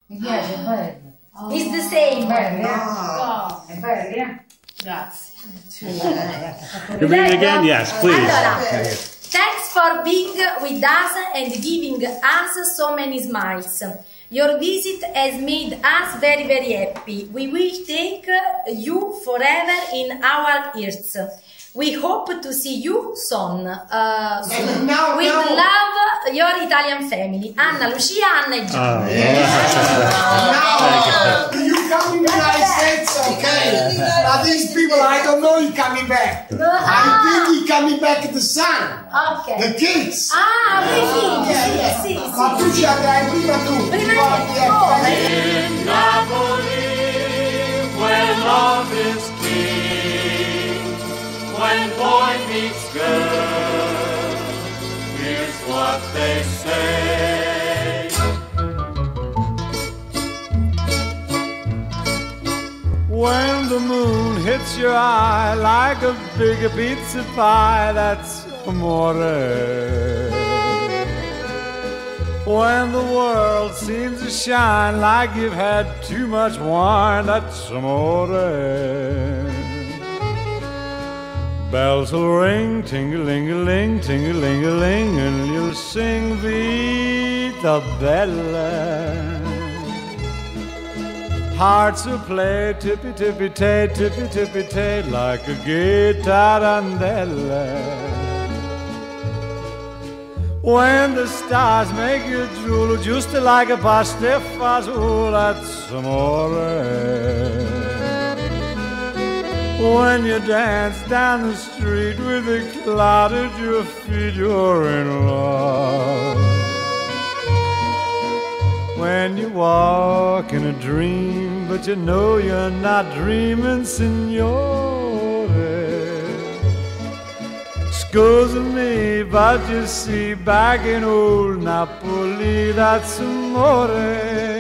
Mi piace, è bello. It's the same. Bello, è bello, Grazie. You read it again? Yes, please. Allora, thanks for being with us and giving us so many smiles. Your visit has made us very, very happy. We will take you forever in our ears. We hope to see you soon. With love, your Italian family. Anna, Lucia, Anna e Gianni. Now, you come in the United States, okay? Now these people, I don't know you coming back. I think you coming back at the son. Ok. The kids. Ah, sì, sì, Ma tu ci avrai prima tu. Prima di In Napoli, where love is king, when boy meets girl, here's what they say. When the moon hits your eye like a big pizza pie, that's amore. When the world seems to shine like you've had too much wine, that's amore. Bells will ring, ting-a-ling-a-ling, ting-a-ling-a-ling, and you'll sing Vita Bella. Hearts will play tippy-tippy-tay, tippy-tippy-tay, like a gay tarantella. When the stars make you drool, just like a pasta fazool, that's amore. When you dance down the street with a cloud at your feet, you're in love. When you walk in a dream, but you know you're not dreaming, signore. Scusa me, but you see, back in old Napoli, that's amore.